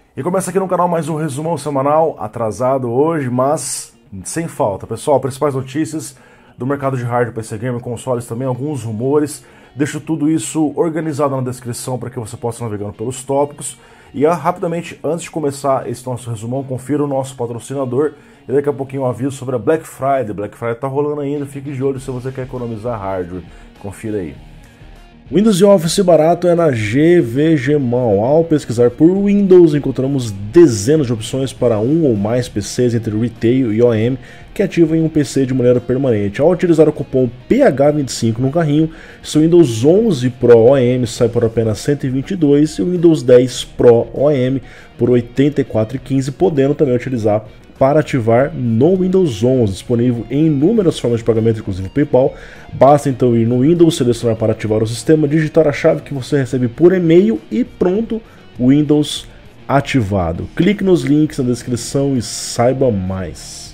E começa aqui no canal mais um resumão semanal, atrasado hoje, mas sem falta. Pessoal, principais notícias do mercado de hardware, PC Gamer, consoles também, alguns rumores. Deixo tudo isso organizado na descrição para que você possa navegando pelos tópicos. E rapidamente, antes de começar esse nosso resumão, confira o nosso patrocinador. E daqui a pouquinho um aviso sobre a Black Friday. Black Friday tá rolando ainda, fique de olho se você quer economizar hardware. Confira aí. Windows e Office barato é na GVGMall. Ao pesquisar por Windows, encontramos dezenas de opções para um ou mais PCs entre Retail e OEM que ativam um PC de maneira permanente. Ao utilizar o cupom PH25 no carrinho, seu Windows 11 Pro OEM sai por apenas R$ 122 e o Windows 10 Pro OEM por R$ 84,15, podendo também utilizar para ativar no Windows 11, disponível em inúmeras formas de pagamento, inclusive PayPal. Basta então ir no Windows, selecionar para ativar o sistema, digitar a chave que você recebe por e-mail e pronto, Windows ativado. Clique nos links na descrição e saiba mais.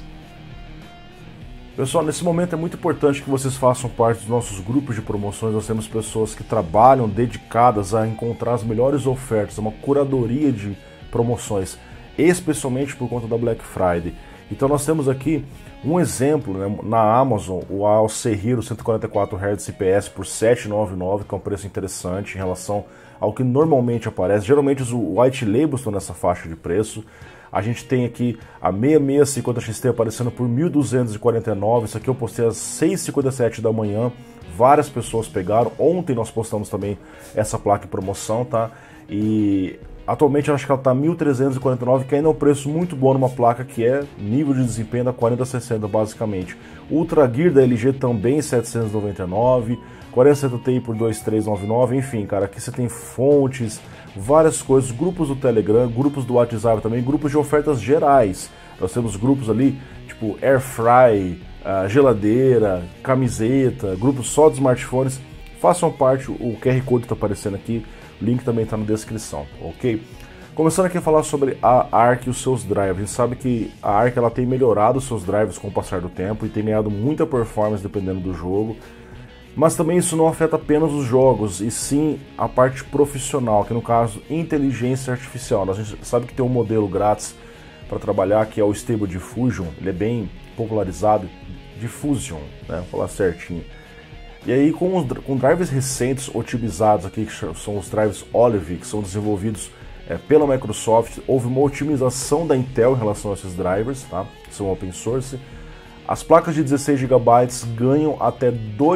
Pessoal, nesse momento é muito importante que vocês façam parte dos nossos grupos de promoções. Nós temos pessoas que trabalham dedicadas a encontrar as melhores ofertas, uma curadoria de promoções, especialmente por conta da Black Friday. Então nós temos aqui um exemplo, né, na Amazon, o AOC Hero 144 Hz IPS por R$ 799, que é um preço interessante em relação ao que normalmente aparece. Geralmente os white labels estão nessa faixa de preço. A gente tem aqui a 6650 XT aparecendo por R$ 1.249, isso aqui eu postei às 6h57 da manhã, várias pessoas pegaram. Ontem nós postamos também essa placa em promoção, tá? E atualmente eu acho que ela está R$ 1.349, que ainda é um preço muito bom numa placa que é nível de desempenho da 4060 basicamente. Ultra Gear da LG também R$ 799, 4060 Ti por R$ 2.399, enfim, cara, aqui você tem fontes, várias coisas, grupos do Telegram, grupos do WhatsApp também, grupos de ofertas gerais. Nós temos grupos ali, tipo Air Fry, geladeira, camiseta, grupos só de smartphones. Façam parte, o QR Code está aparecendo aqui. O link também está na descrição, ok? Começando aqui a falar sobre a ARC e os seus drivers. A gente sabe que a ARC ela tem melhorado os seus drivers com o passar do tempo e tem ganhado muita performance dependendo do jogo. Mas também isso não afeta apenas os jogos, e sim a parte profissional, que no caso, inteligência artificial. A gente sabe que tem um modelo grátis para trabalhar, que é o Stable Diffusion. Ele é bem popularizado, Diffusion, né? Vou falar certinho. E aí com drivers recentes otimizados aqui, que são os drivers Olive, que são desenvolvidos pela Microsoft, houve uma otimização da Intel em relação a esses drivers, tá? São open source. As placas de 16 GB ganham até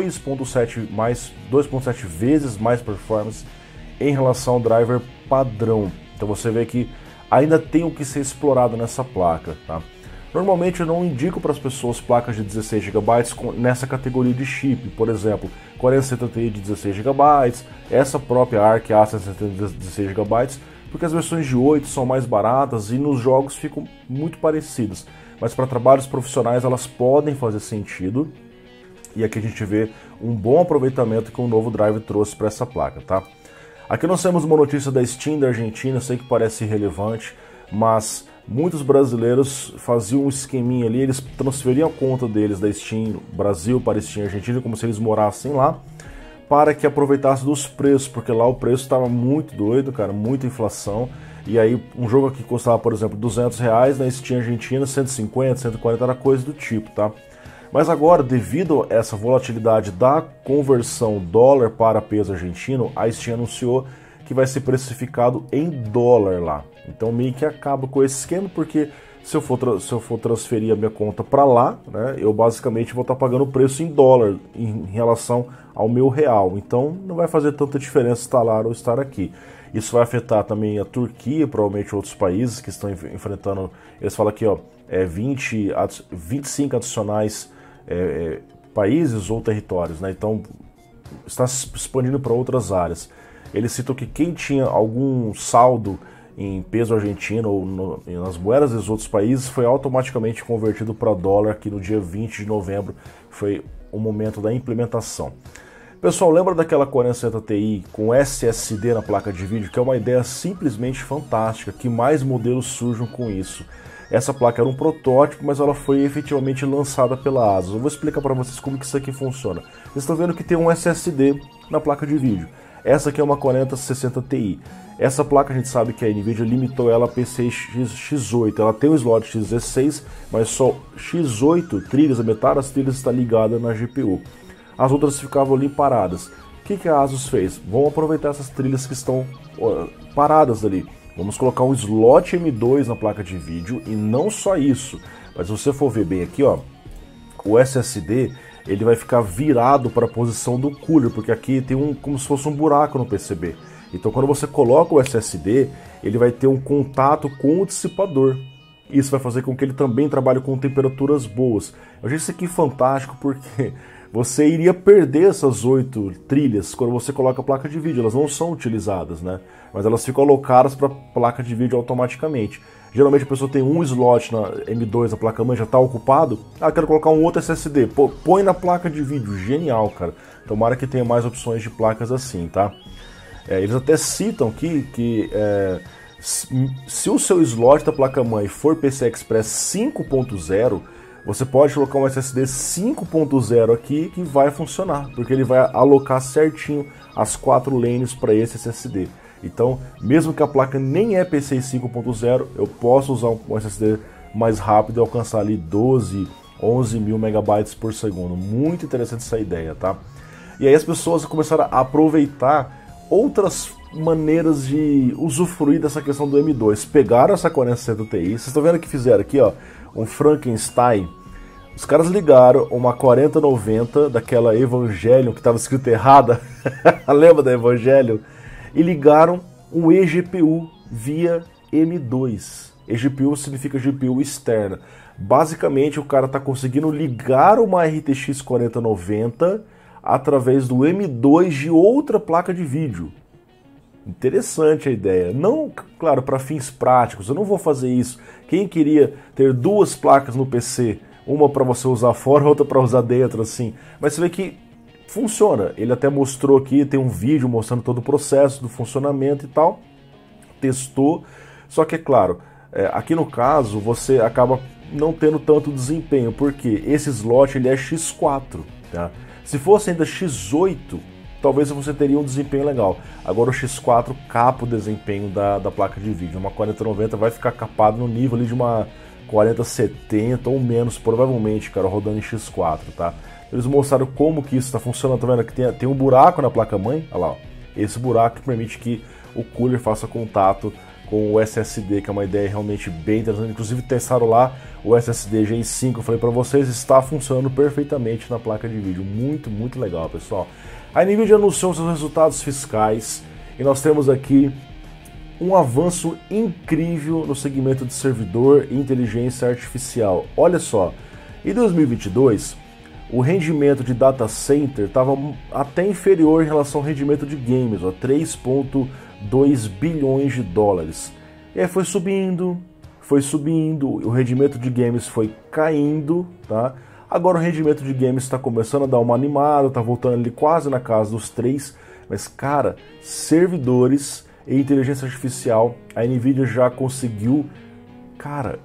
2.7 vezes mais performance em relação ao driver padrão. Então você vê que ainda tem o que ser explorado nessa placa, tá? Normalmente eu não indico para as pessoas placas de 16 GB nessa categoria de chip, por exemplo, 4070 Ti de 16 GB, essa própria ARC A170 de 16 GB, porque as versões de 8 são mais baratas e nos jogos ficam muito parecidas. Mas para trabalhos profissionais elas podem fazer sentido, e aqui a gente vê um bom aproveitamento que o novo drive trouxe para essa placa, tá? Aqui nós temos uma notícia da Steam da Argentina, eu sei que parece irrelevante, mas muitos brasileiros faziam um esqueminha ali, eles transferiam a conta deles da Steam Brasil para a Steam Argentina, como se eles morassem lá, para que aproveitasse dos preços, porque lá o preço estava muito doido, cara, muita inflação. E aí um jogo aqui custava, por exemplo, R$200, na Steam Argentina 150, 140, era coisa do tipo, tá? Mas agora, devido a essa volatilidade da conversão dólar para peso argentino, a Steam anunciou que vai ser precificado em dólar lá. Então meio que acaba com esse esquema, porque se eu for transferir a minha conta para lá, né, eu basicamente vou estar pagando o preço em dólar em relação ao meu real. Então não vai fazer tanta diferença estar lá ou estar aqui. Isso vai afetar também a Turquia, provavelmente outros países que estão enfrentando, eles falam aqui, ó, 25 adicionais países ou territórios, né? Então está se expandindo para outras áreas. Eles citam que quem tinha algum saldo em peso argentino ou nas moedas dos outros países foi automaticamente convertido para dólar aqui no dia 20 de novembro, foi o momento da implementação. Pessoal, lembra daquela 4060 Ti com SSD na placa de vídeo, que é uma ideia simplesmente fantástica, que mais modelos surjam com isso. Essa placa era um protótipo, mas ela foi efetivamente lançada pela ASUS. Eu vou explicar para vocês como que isso aqui funciona. Vocês estão vendo que tem um SSD na placa de vídeo. Essa aqui é uma 4060 Ti. Essa placa a gente sabe que a Nvidia limitou ela a PCI X8. Ela tem um slot X16, mas só X8 trilhas, a metade das trilhas está ligada na GPU. As outras ficavam ali paradas. O que a Asus fez? Vamos aproveitar essas trilhas que estão paradas ali. Vamos colocar um slot M2 na placa de vídeo e não só isso. Mas se você for ver bem aqui, ó, o SSD ele vai ficar virado para a posição do cooler, porque aqui tem como se fosse um buraco no PCB. Então quando você coloca o SSD, ele vai ter um contato com o dissipador. Isso vai fazer com que ele também trabalhe com temperaturas boas. Eu achei isso aqui fantástico porque você iria perder essas 8 trilhas quando você coloca a placa de vídeo. Elas não são utilizadas, né? Mas elas ficam alocadas para a placa de vídeo automaticamente. Geralmente a pessoa tem um slot na M2, a placa-mãe já está ocupado. Ah, quero colocar um outro SSD. Pô, põe na placa de vídeo. Genial, cara. Tomara que tenha mais opções de placas assim, tá? Eles até citam aqui que se o seu slot da placa-mãe for PCI Express 5.0, você pode colocar um SSD 5.0 aqui que vai funcionar, porque ele vai alocar certinho as 4 lanes para esse SSD. Então, mesmo que a placa nem é PCI 5.0, eu posso usar um SSD mais rápido e alcançar ali 12, 11 mil megabytes por segundo. Muito interessante essa ideia, tá? E aí as pessoas começaram a aproveitar outras maneiras de usufruir dessa questão do M2. Pegaram essa 4060 Ti, vocês estão vendo o que fizeram aqui, ó, um Frankenstein. Os caras ligaram uma 4090 daquela Evangelion que estava escrito errada, lembra da Evangelion? E ligaram um eGPU via M2. eGPU significa GPU externa. Basicamente o cara está conseguindo ligar uma RTX 4090 através do M2 de outra placa de vídeo. Interessante a ideia. Não, claro, para fins práticos, eu não vou fazer isso. Quem queria ter 2 placas no PC, uma para você usar fora, outra para usar dentro, assim. Mas você vê que funciona. Ele até mostrou aqui, tem um vídeo mostrando todo o processo do funcionamento e tal. Testou. Só que, é claro, aqui no caso, você acaba não tendo tanto desempenho, porque esse slot ele é X4, tá? Se fosse ainda X8, talvez você teria um desempenho legal. Agora o X4 capa o desempenho da placa de vídeo. Uma 4090 vai ficar capado no nível ali de uma 4070 ou menos, provavelmente, cara, rodando em X4, tá? Eles mostraram como que isso está funcionando, tá vendo? Que tem um buraco na placa-mãe, olha lá, ó. Esse buraco que permite que o cooler faça contato com o SSD, que é uma ideia realmente bem interessante. Inclusive testaram lá o SSD Gen 5, eu falei para vocês, está funcionando perfeitamente na placa de vídeo. Muito, muito legal, pessoal. A Nvidia anunciou seus resultados fiscais e nós temos aqui um avanço incrível no segmento de servidor e inteligência artificial. Olha só, em 2022, o rendimento de data center estava até inferior em relação ao rendimento de games, 3,2 bilhões de dólares. E aí foi subindo, o rendimento de games foi caindo, tá? Agora o rendimento de games está começando a dar uma animada, está voltando ali quase na casa dos 3, mas cara, servidores e inteligência artificial, a Nvidia já conseguiu, cara,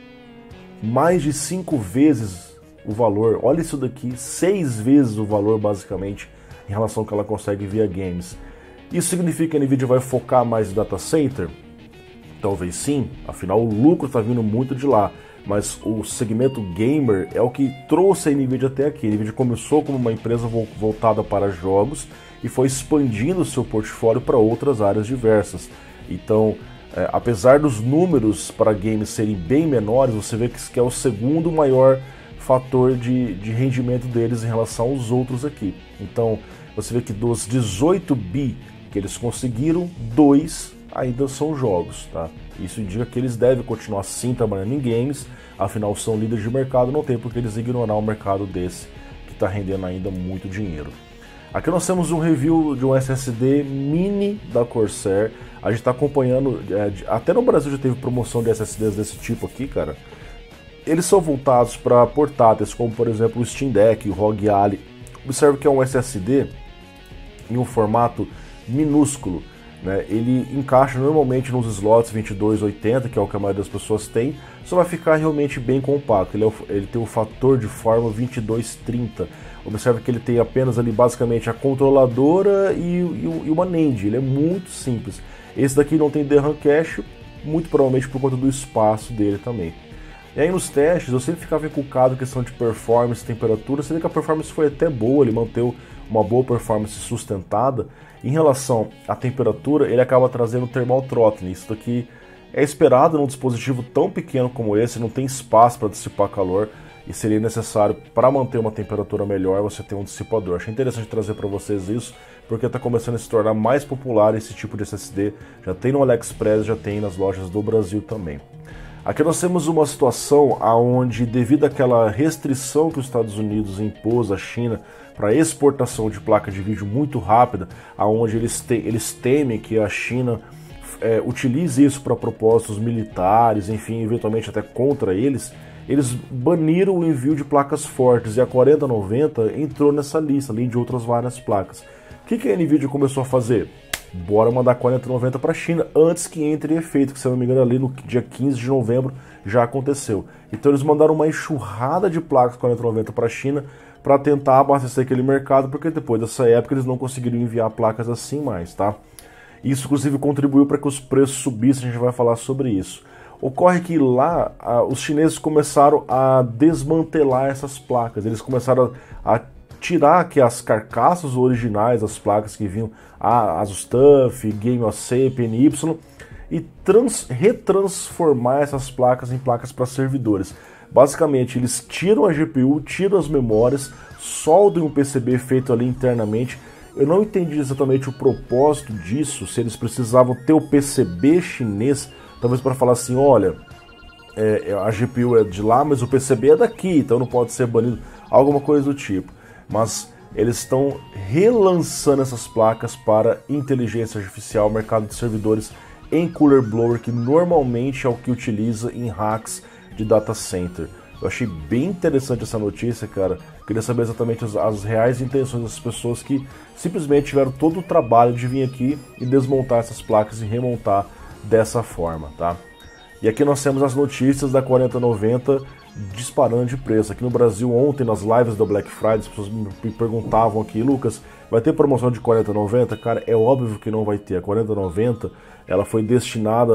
mais de 5 vezes o valor. Olha isso daqui, 6 vezes o valor basicamente em relação ao que ela consegue via games. Isso significa que a Nvidia vai focar mais em data center? Talvez sim, afinal o lucro está vindo muito de lá. Mas o segmento gamer é o que trouxe a Nvidia até aqui. A Nvidia começou como uma empresa voltada para jogos e foi expandindo o seu portfólio para outras áreas diversas. Então, apesar dos números para games serem bem menores, você vê que é o segundo maior fator de rendimento deles em relação aos outros aqui. Então, você vê que dos 18 bi que eles conseguiram, 2 ainda são jogos, tá? Isso indica que eles devem continuar sim trabalhando em games, afinal são líderes de mercado, não tem por que eles ignorar um mercado desse que está rendendo ainda muito dinheiro. Aqui nós temos um review de um SSD mini da Corsair, a gente está acompanhando, até no Brasil já teve promoção de SSDs desse tipo aqui, cara. Eles são voltados para portáteis, como por exemplo o Steam Deck, o ROG Ally. Observe que é um SSD em um formato minúsculo, né? Ele encaixa normalmente nos slots 2280, que é o que a maioria das pessoas tem, só vai ficar realmente bem compacto. Ele tem o fator de forma 2230, Observe que ele tem apenas ali basicamente a controladora e uma NAND, ele é muito simples. Esse daqui não tem DRAM cache, muito provavelmente por conta do espaço dele também. E aí nos testes eu sempre ficava encucado em questão de performance, temperatura, você vê que a performance foi até boa, ele manteve uma boa performance sustentada. Em relação à temperatura, ele acaba trazendo thermal throttling, isso daqui é esperado num dispositivo tão pequeno como esse, não tem espaço para dissipar calor e seria necessário, para manter uma temperatura melhor, você ter um dissipador. Achei interessante trazer para vocês isso, porque está começando a se tornar mais popular esse tipo de SSD, já tem no AliExpress, já tem nas lojas do Brasil também. Aqui nós temos uma situação onde, devido àquela restrição que os Estados Unidos impôs à China para exportação de placa de vídeo muito rápida, aonde eles temem que a China utilize isso para propósitos militares, enfim, eventualmente até contra eles baniram o envio de placas fortes e a 4090 entrou nessa lista, além de outras várias placas. O que a NVIDIA começou a fazer? Bora mandar 4090 para a China antes que entre em efeito, que se eu não me engano ali no dia 15 de novembro já aconteceu. Então eles mandaram uma enxurrada de placas 4090 para a China para tentar abastecer aquele mercado, porque depois dessa época eles não conseguiriam enviar placas assim mais, tá? Isso inclusive contribuiu para que os preços subissem, a gente vai falar sobre isso. Ocorre que lá os chineses começaram a desmantelar essas placas, eles começaram a tirar aqui as carcaças originais das placas que vinham a Asus TUF, Game OC, PNY e retransformar essas placas em placas para servidores. Basicamente eles tiram a GPU, tiram as memórias, soldam um PCB feito ali internamente. Eu não entendi exatamente o propósito disso, se eles precisavam ter o PCB chinês, talvez para falar assim, olha, a GPU é de lá, mas o PCB é daqui, então não pode ser banido, alguma coisa do tipo. Mas eles estão relançando essas placas para inteligência artificial, mercado de servidores em cooler blower, que normalmente é o que utiliza em racks de data center. Eu achei bem interessante essa notícia, cara. Queria saber exatamente as reais intenções das pessoas que simplesmente tiveram todo o trabalho de vir aqui e desmontar essas placas e remontar dessa forma, tá? E aqui nós temos as notícias da 4090 disparando de preço. Aqui no Brasil, ontem, nas lives da Black Friday, as pessoas me perguntavam aqui, Lucas, vai ter promoção de 4090? Cara, é óbvio que não vai ter. A 4090, ela foi destinada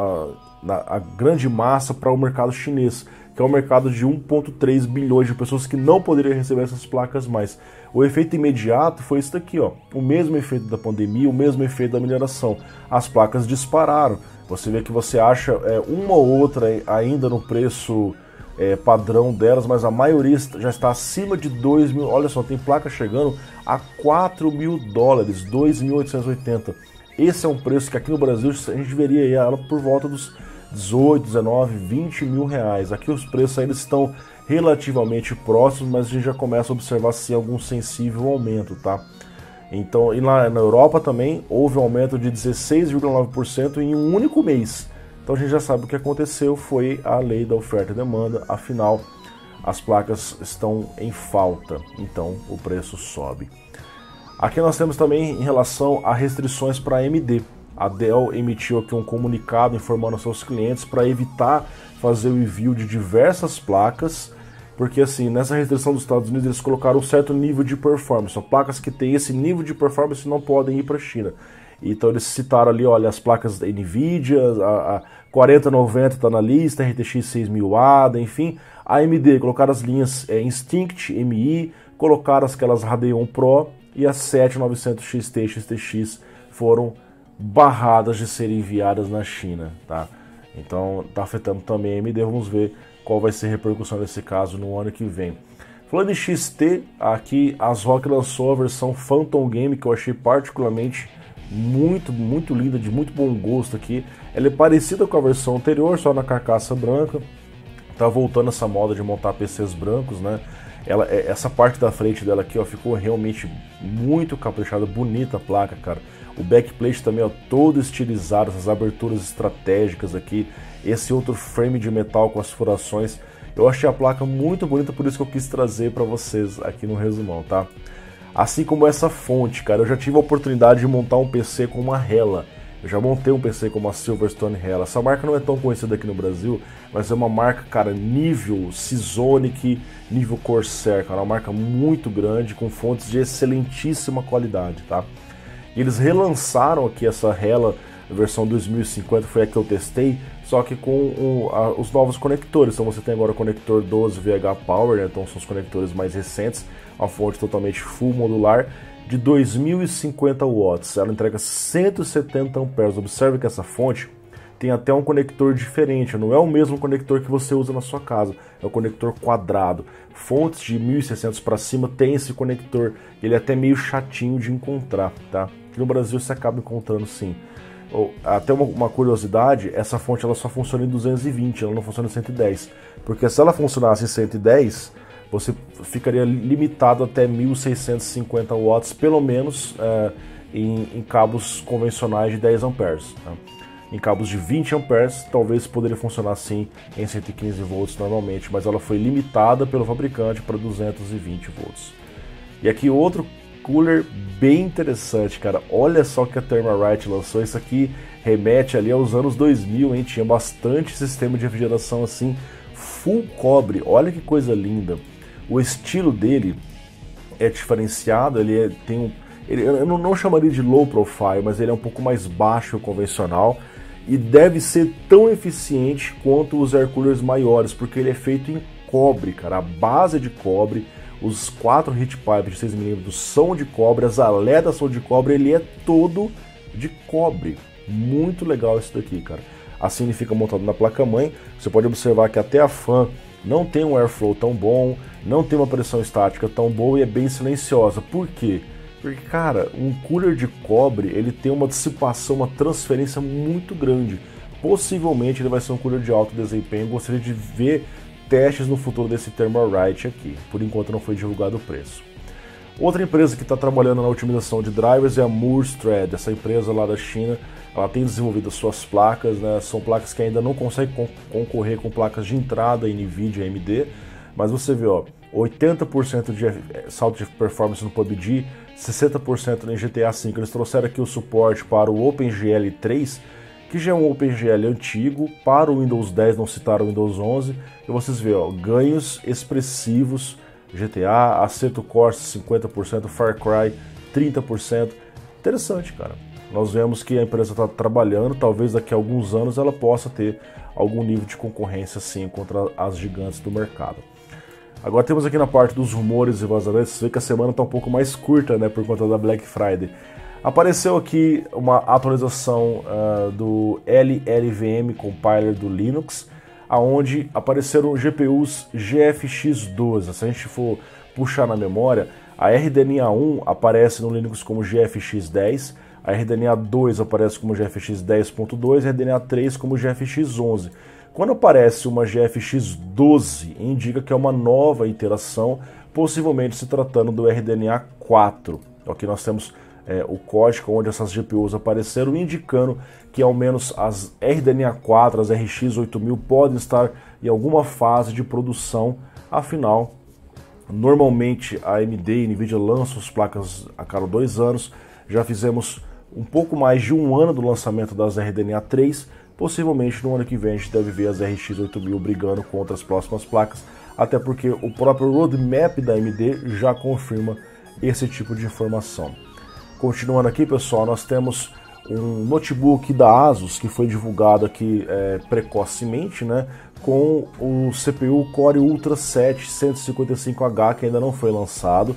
a grande massa para o mercado chinês, que é um mercado de 1,3 bilhões de pessoas que não poderiam receber essas placas mais. O efeito imediato foi isso daqui, ó. O mesmo efeito da pandemia, o mesmo efeito da mineração. As placas dispararam. Você vê que você acha uma ou outra ainda no preço padrão delas, mas a maioria já está acima de 2 mil. Olha só, tem placa chegando a 4 mil dólares, 2.880. Esse é um preço que aqui no Brasil a gente veria ela por volta dos 18, 19, 20 mil reais. Aqui os preços ainda estão relativamente próximos, mas a gente já começa a observar se algum sensível aumento, tá? Então, e lá na Europa também houve um aumento de 16,9% em um único mês. Então a gente já sabe o que aconteceu, foi a lei da oferta e demanda, afinal as placas estão em falta, então o preço sobe. Aqui nós temos também em relação a restrições para AMD. A Dell emitiu aqui um comunicado informando aos seus clientes para evitar fazer o envio de diversas placas, porque assim, nessa restrição dos Estados Unidos eles colocaram um certo nível de performance. São placas que têm esse nível de performance não podem ir para a China. Então eles citaram ali, olha, as placas da NVIDIA, a 4090 está na lista, RTX 6000A, enfim. A AMD colocaram as linhas Instinct, MI, colocaram aquelas Radeon Pro e as 7900 XT e XTX foram barradas de serem enviadas na China, tá? Então está afetando também a AMD, vamos ver qual vai ser a repercussão desse caso no ano que vem. Falando em XT, aqui a ASRock lançou a versão Phantom Game, que eu achei particularmente muito linda, de muito bom gosto aqui. Ela é parecida com a versão anterior, só na carcaça branca. Tá voltando essa moda de montar PCs brancos, né? Essa parte da frente dela aqui, ó, ficou realmente muito caprichada, bonita a placa, cara. O backplate também, ó, todo estilizado, essas aberturas estratégicas aqui. Esse outro frame de metal com as furações. Eu achei a placa muito bonita, por isso que eu quis trazer para vocês aqui no resumão, tá? Assim como essa fonte, cara, eu já tive a oportunidade de montar um PC com uma Hella. Eu já montei um PC como a Silverstone Hella. Essa marca não é tão conhecida aqui no Brasil, mas é uma marca, cara, nível Seasonic, nível Corsair, cara, uma marca muito grande, com fontes de excelentíssima qualidade, tá? E eles relançaram aqui essa Hella, a versão 2050, foi a que eu testei, só que com os novos conectores. Então você tem agora o conector 12 VH Power, né? Então são os conectores mais recentes, a fonte totalmente full modular, de 2050 watts, ela entrega 170 amperes. Observe que essa fonte tem até um conector diferente, não é o mesmo conector que você usa na sua casa, é o conector quadrado. Fontes de 1600 para cima tem esse conector, ele é até meio chatinho de encontrar, tá? Aqui no Brasil você acaba encontrando sim. Até uma curiosidade, essa fonte ela só funciona em 220, ela não funciona em 110, porque se ela funcionasse em 110, você ficaria limitado até 1650 watts, pelo menos em cabos convencionais de 10 amperes. Tá? Em cabos de 20 amperes, talvez poderia funcionar sim em 115 volts normalmente, mas ela foi limitada pelo fabricante para 220 volts. E aqui outro cooler bem interessante, cara. Olha só que a Thermalright lançou. Isso aqui remete ali aos anos 2000, hein? Tinha bastante sistema de refrigeração assim, full cobre. Olha que coisa linda. O estilo dele é diferenciado, eu não chamaria de low profile, mas ele é um pouco mais baixo que o convencional e deve ser tão eficiente quanto os air coolers maiores, porque ele é feito em cobre, cara, a base é de cobre, os 4 heat pipes de 6mm são de cobre, as aletas são de cobre, ele é todo de cobre. Muito legal isso daqui, cara. Assim ele fica montado na placa-mãe, você pode observar que até a fan não tem um airflow tão bom, não tem uma pressão estática tão boa e é bem silenciosa. Por quê? Porque, cara, um cooler de cobre, ele tem uma dissipação, uma transferência muito grande. Possivelmente ele vai ser um cooler de alto desempenho. Gostaria de ver testes no futuro desse Thermalright aqui. Por enquanto não foi divulgado o preço. Outra empresa que está trabalhando na otimização de drivers é a Moore's Thread. Essa empresa lá da China, ela tem desenvolvido as suas placas, né? São placas que ainda não conseguem concorrer com placas de entrada NVIDIA e AMD, mas você vê, ó, 80% de salto de performance no PUBG, 60% no GTA V. Eles trouxeram aqui o suporte para o OpenGL 3, que já é um OpenGL antigo, para o Windows 10, não citaram o Windows 11, e vocês veem, ó, ganhos expressivos, GTA, Assetto Corsa 50%, Far Cry 30%, interessante, cara. Nós vemos que a empresa está trabalhando, talvez daqui a alguns anos ela possa ter algum nível de concorrência sim contra as gigantes do mercado. Agora temos aqui na parte dos rumores e vazamentos, você vê que a semana está um pouco mais curta, né, por conta da Black Friday. Apareceu aqui uma atualização do LLVM Compiler do Linux, onde apareceram GPUs GFX 12. Se a gente for puxar na memória, a RDNA 1 aparece no Linux como GFX 10, a RDNA 2 aparece como GFX 10.2 e a RDNA 3 como GFX 11. Quando aparece uma GFX 12, indica que é uma nova iteração, possivelmente se tratando do RDNA 4. Aqui nós temos o código onde essas GPUs apareceram, indicando que ao menos as RDNA 4, as RX 8000 podem estar em alguma fase de produção. Afinal, normalmente a AMD e NVIDIA lançam as placas a cada 2 anos, já fizemos um pouco mais de 1 ano do lançamento das RDNA 3, possivelmente no ano que vem a gente deve ver as RX 8000 brigando contra as próximas placas, até porque o próprio roadmap da AMD já confirma esse tipo de informação. Continuando aqui, pessoal, nós temos um notebook da Asus que foi divulgado aqui precocemente, né, com o CPU Core Ultra 7 155H, que ainda não foi lançado.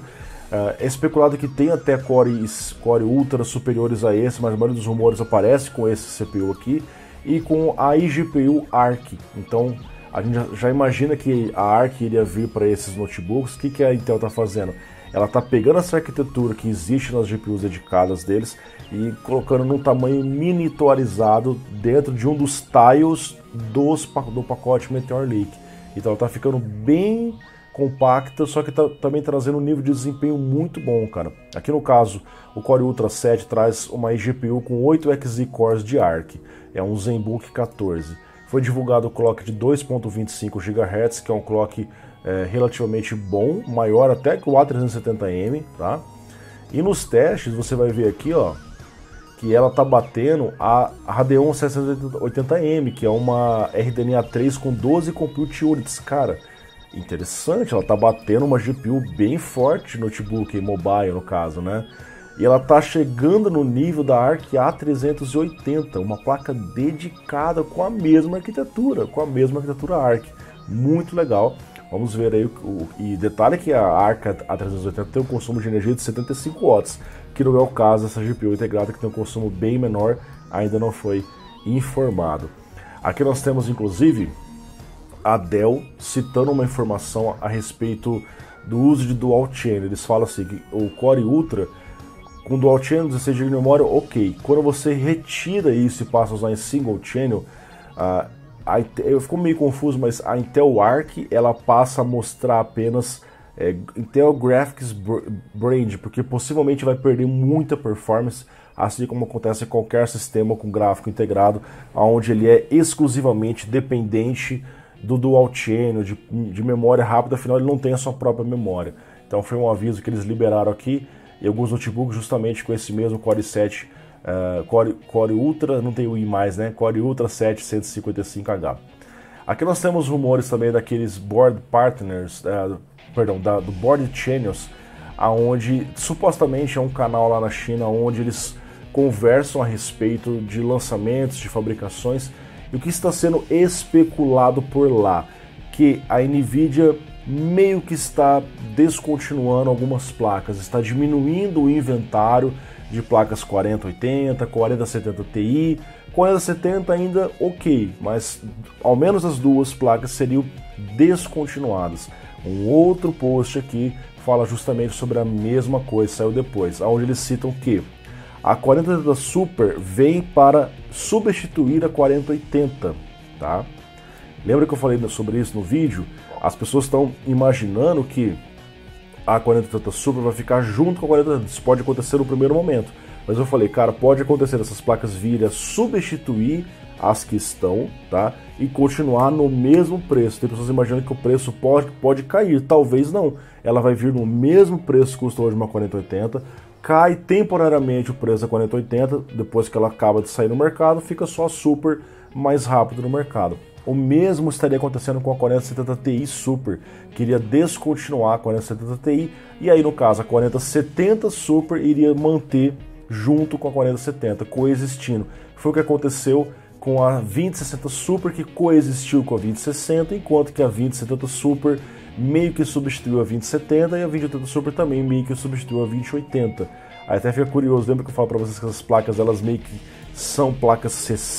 É especulado que tem até Core Ultra superiores a esse, mas a maioria dos rumores aparece com esse CPU aqui e com a iGPU Arc. Então a gente já imagina que a Arc iria vir para esses notebooks. O que a Intel está fazendo? Ela está pegando essa arquitetura que existe nas GPUs dedicadas deles e colocando num tamanho miniaturizado dentro de um dos tiles do pacote Meteor Lake. Então ela está ficando bem compacta, só que está também trazendo um nível de desempenho muito bom, cara. Aqui no caso, o Core Ultra 7 traz uma iGPU com 8 Xe-cores de Arc, é um ZenBook 14. Foi divulgado o clock de 2.25 GHz, que é um clock relativamente bom, maior até que o A370M, tá? E nos testes você vai ver aqui, ó, que ela tá batendo a Radeon 780M, que é uma RDNA 3 com 12 Compute Units. Cara, interessante, ela tá batendo uma GPU bem forte, notebook mobile no caso, né? E ela tá chegando no nível da ARC A380, uma placa dedicada com a mesma arquitetura, ARC. Muito legal. Vamos ver aí, e detalhe que a ARC A380 tem um consumo de energia de 75 watts, que não é o caso dessa GPU integrada, que tem um consumo bem menor, ainda não foi informado. Aqui nós temos, inclusive, a Dell citando uma informação a respeito do uso de Dual Channel. Eles falam assim, que o Core Ultra, com Dual Channel, 16 GB de memória, ok. Quando você retira isso e passa a usar em Single Channel, eu fico meio confuso, mas a Intel Arc, ela passa a mostrar apenas Intel Graphics Brand, porque possivelmente vai perder muita performance, assim como acontece em qualquer sistema com gráfico integrado, onde ele é exclusivamente dependente do Dual Channel, de memória rápida, afinal ele não tem a sua própria memória. Então foi um aviso que eles liberaram aqui, e alguns notebooks justamente com esse mesmo Core 7, Core Ultra, não tem o I+, né? Core Ultra 7 155H. Aqui nós temos rumores também daqueles Board Partners, do Board Channels, aonde supostamente é um canal lá na China onde eles conversam a respeito de lançamentos, de fabricações, e o que está sendo especulado por lá, que a Nvidia meio que está descontinuando algumas placas, está diminuindo o inventário de placas 4080, 4070 Ti, 4070 ainda ok, mas ao menos as duas placas seriam descontinuadas. Um outro post aqui fala justamente sobre a mesma coisa, saiu depois, onde eles citam que a 4080 Super vem para substituir a 4080, tá? Lembra que eu falei sobre isso no vídeo? As pessoas estão imaginando que a 4080 Super vai ficar junto com a 4080. Isso pode acontecer no primeiro momento. Mas eu falei, cara, pode acontecer essas placas virem a substituir as que estão, tá? E continuar no mesmo preço. Tem pessoas imaginando que o preço pode cair. Talvez não. Ela vai vir no mesmo preço que custa hoje uma 4080. Cai temporariamente o preço da 4080. Depois que ela acaba de sair no mercado, fica só a Super mais rápido no mercado. O mesmo estaria acontecendo com a 4070 Ti Super, que iria descontinuar a 4070 Ti, e aí no caso a 4070 Super iria manter junto com a 4070, coexistindo. Foi o que aconteceu com a 2060 Super, que coexistiu com a 2060, enquanto que a 2070 Super meio que substituiu a 2070 e a 2080 Super também meio que substituiu a 2080. Aí até fica curioso, lembra que eu falo para vocês que essas placas elas meio que são placas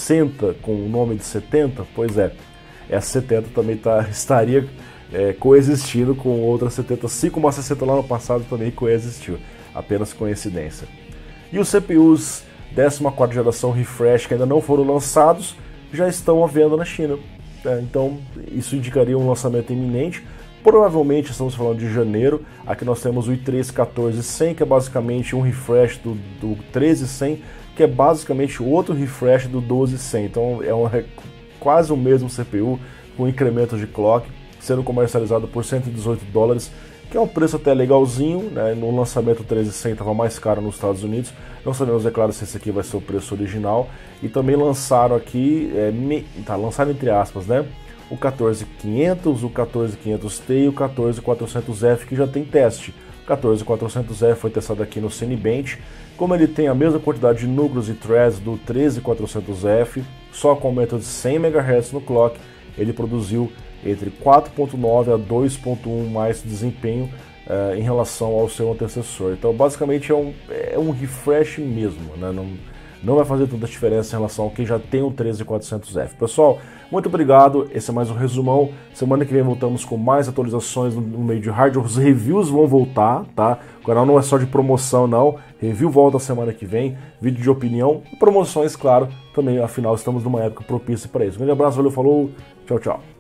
60 com o nome de 70? Pois é, essa 70 também estaria coexistindo com outra 70, assim como a 60 lá no passado também coexistiu, apenas coincidência. E os CPUs 14ª geração Refresh que ainda não foram lançados, já estão à venda na China. Então isso indicaria um lançamento iminente. Provavelmente estamos falando de janeiro. Aqui nós temos o i3 14100, que é basicamente um refresh do 13100, que é basicamente outro refresh do 12100. Então é quase o mesmo CPU, com incremento de clock, sendo comercializado por $118, que é um preço até legalzinho, né? No lançamento o 13100 estava mais caro nos Estados Unidos. Não sabemos, é claro, se esse aqui vai ser o preço original. E também lançaram aqui, lançaram entre aspas, né? O 14500, o 14500T e o 14400F, que já tem teste. O 14400F foi testado aqui no Cinebench. Como ele tem a mesma quantidade de núcleos e threads do 13400F, só com aumento de 100 MHz no clock, ele produziu entre 4.9 a 2.1 mais desempenho em relação ao seu antecessor. Então basicamente é um refresh mesmo, né? Não vai fazer tanta diferença em relação ao quem já tem o 13400F. Pessoal, muito obrigado, esse é mais um resumão. Semana que vem voltamos com mais atualizações no meio de hardware. Os reviews vão voltar, tá? O canal não é só de promoção não, review volta semana que vem, vídeo de opinião e promoções, claro, também, afinal estamos numa época propícia para isso. Um grande abraço, valeu, falou, tchau, tchau.